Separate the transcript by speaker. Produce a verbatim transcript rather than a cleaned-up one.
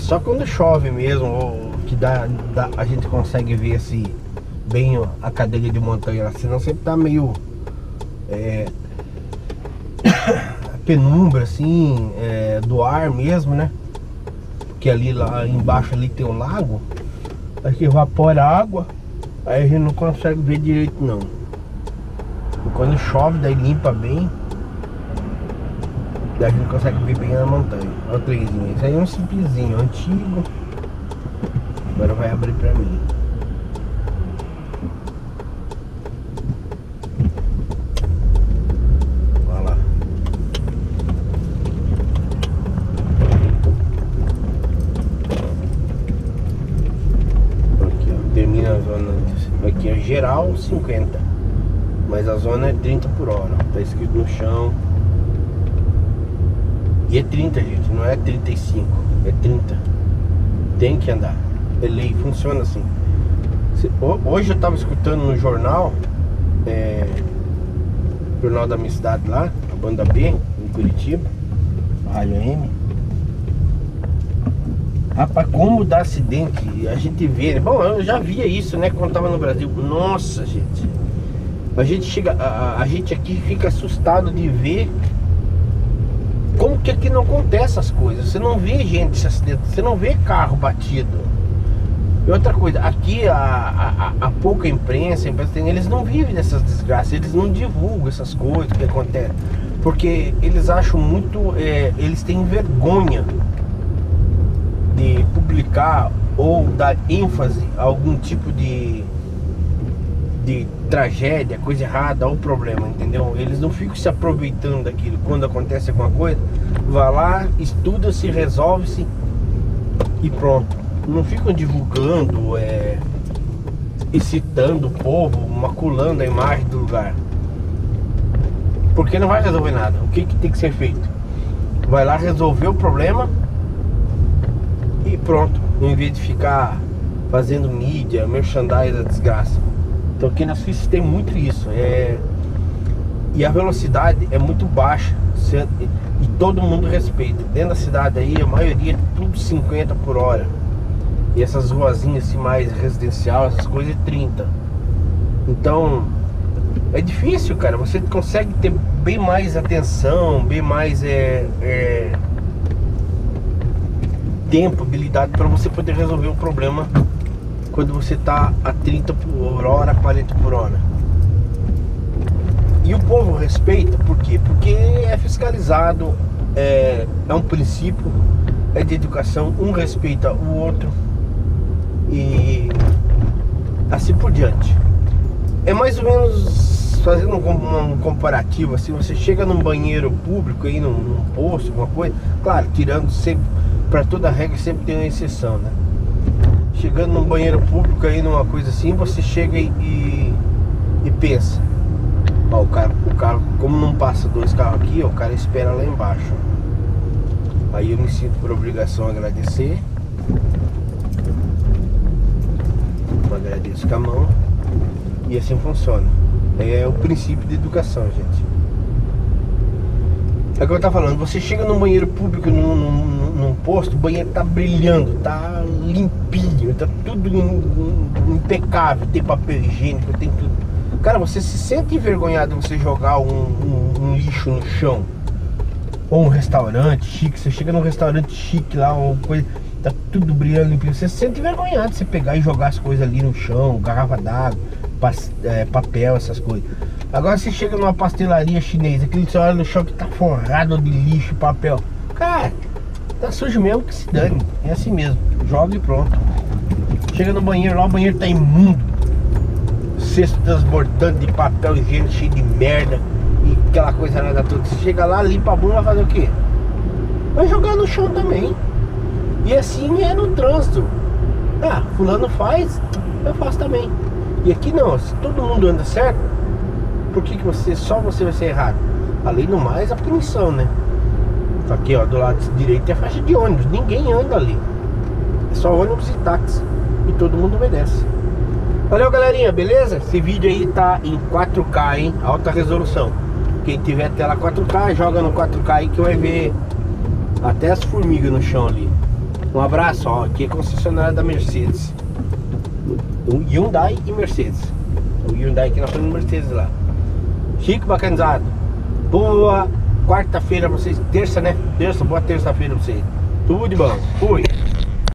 Speaker 1: só quando chove mesmo, ou que dá, dá, a gente consegue ver assim, bem ó, a cadeia de montanha lá, senão sempre tá meio é, penumbra assim, é, do ar mesmo, né? Porque ali lá embaixo ali tem um lago, aí que evapora a água, aí a gente não consegue ver direito não. E quando chove, daí limpa bem, daí a gente consegue ver bem na montanha. Olha o trenzinho, esse aí é um simplesinho, antigo. Agora vai abrir pra mim. Olha lá. Aqui ó, termina a zona. Aqui é geral cinquenta, mas a zona é trinta por hora, tá escrito no chão. E é trinta, gente, não é trinta e cinco, é trinta. Tem que andar, é lei, funciona assim. Hoje eu tava escutando no jornal, é, jornal da minha cidade lá, a Banda B, em Curitiba, a Rádio M. Rapaz, como dá acidente, a gente vê, né? Bom, eu já via isso, né, quando tava no Brasil. Nossa, gente, a gente chega, a, a gente aqui fica assustado de ver como que aqui não acontece as coisas. Você não vê gente se acidentando, você não vê carro batido. E outra coisa, aqui a, a, a pouca imprensa, a imprensa tem, eles não vivem dessas desgraças, eles não divulgam essas coisas que acontecem, porque eles acham muito, é, eles têm vergonha de publicar ou dar ênfase a algum tipo de de tragédia, coisa errada ou problema, entendeu? Eles não ficam se aproveitando daquilo. Quando acontece alguma coisa, vai lá, estuda-se, resolve-se e pronto. Não ficam divulgando, é, excitando o povo, maculando a imagem do lugar, porque não vai resolver nada. O que, que tem que ser feito? Vai lá resolver o problema e pronto, em vez de ficar fazendo mídia, merchandise da desgraça. Então aqui na Suíça tem muito isso, é... e a velocidade é muito baixa, e todo mundo respeita. Dentro da cidade aí, a maioria é tudo cinquenta por hora. E essas ruazinhas assim mais residencial, essas coisas é trinta. Então é difícil, cara. Você consegue ter bem mais atenção, bem mais é, é... tempo, habilidade para você poder resolver o problema quando você tá a trinta por hora, quarenta por hora. E o povo respeita, por quê? Porque é fiscalizado, é, é um princípio, é de educação, um respeita o outro e assim por diante. É mais ou menos, fazendo um, um comparativo assim, você chega num banheiro público aí, num, num posto, alguma coisa, claro, tirando sempre, para toda regra sempre tem uma exceção, né? Chegando num banheiro público aí, numa coisa assim, você chega e, e, e pensa, ó, o cara, o carro, como não passa dois carros aqui, ó, o cara espera lá embaixo. Aí eu me sinto por obrigação a agradecer, eu agradeço com a mão, e assim funciona. É o princípio de educação, gente. É o que eu tava falando, você chega num banheiro público, num, num, num posto, o banheiro tá brilhando, tá limpinho, tá tudo impecável, tem papel higiênico, tem tudo. Cara, você se sente envergonhado de você jogar um, um, um lixo no chão? Ou um restaurante chique, você chega num restaurante chique lá, ou coisa, tá tudo brilhando limpinho, você se sente envergonhado de você pegar e jogar as coisas ali no chão, garrafa d'água, é, papel, essas coisas. Agora você chega numa pastelaria chinesa, aquele que você olha no chão que tá forrado de lixo e papel. Cara, tá sujo mesmo, que se dane. É assim mesmo, joga e pronto. Chega no banheiro lá, o banheiro tá imundo, cesto transbordando de papel higiênico, cheio de merda e aquela coisa nada toda. Você chega lá, limpa a bunda, vai fazer o quê? Vai jogar no chão também. E assim é no trânsito. Ah, fulano faz, eu faço também. E aqui não, se todo mundo anda certo, por que que você, só você vai ser errado? Além do mais, a punição, né? Aqui, ó, do lado direito tem a faixa de ônibus, ninguém anda ali. É só ônibus e táxi, e todo mundo obedece. Valeu, galerinha, beleza? Esse vídeo aí tá em quatro K, hein? Alta resolução. Quem tiver tela quatro K, joga no quatro K aí que vai ver até as formigas no chão ali. Um abraço, ó, aqui é concessionária da Mercedes. O Hyundai e Mercedes. O Hyundai que nós estamos no Mercedes lá. Chico Bacanzado. Boa quarta-feira pra vocês. Terça, né? Terça, boa terça-feira pra vocês. Tudo de bom. Fui.